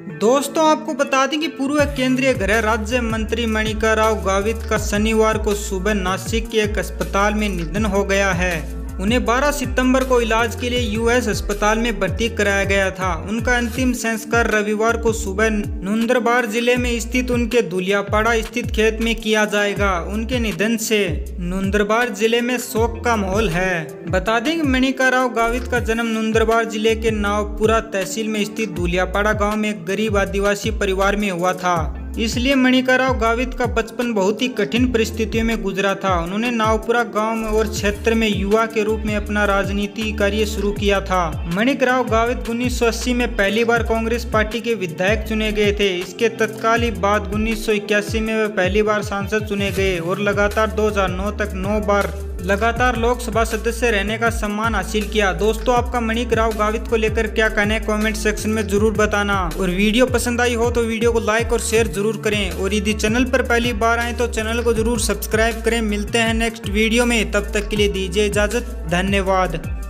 दोस्तों आपको बता दें कि पूर्व केंद्रीय गृह राज्य मंत्री मणिका राव गावित का शनिवार को सुबह नासिक के एक अस्पताल में निधन हो गया है। उन्हें 12 सितंबर को इलाज के लिए यूएस अस्पताल में भर्ती कराया गया था। उनका अंतिम संस्कार रविवार को सुबह नंदुरबार जिले में स्थित उनके धुलियापाड़ा स्थित खेत में किया जाएगा। उनके निधन से नंदुरबार जिले में शोक का माहौल है। बता दें कि मणिका राव गावित का जन्म नंदुरबार जिले के नावपुरा तहसील में स्थित धुलियापाड़ा गांव में एक गरीब आदिवासी परिवार में हुआ था। इसलिए मणिका राव गावित का बचपन बहुत ही कठिन परिस्थितियों में गुजरा था। उन्होंने नावपुरा गांव और क्षेत्र में युवा के रूप में अपना राजनीति कार्य शुरू किया था। मणिका राव गावित 1980 में पहली बार कांग्रेस पार्टी के विधायक चुने गए थे। इसके तत्कालीन बाद 1981 में वे पहली बार सांसद चुने गए और लगातार 2009 तक 9 बार लगातार लोकसभा सदस्य रहने का सम्मान हासिल किया। दोस्तों आपका मणिका राव गावित को लेकर क्या कहना है कमेंट सेक्शन में जरूर बताना। और वीडियो पसंद आई हो तो वीडियो को लाइक और शेयर जरूर करें। और यदि चैनल पर पहली बार आए तो चैनल को जरूर सब्सक्राइब करें। मिलते हैं नेक्स्ट वीडियो में, तब तक के लिए दीजिए इजाजत। धन्यवाद।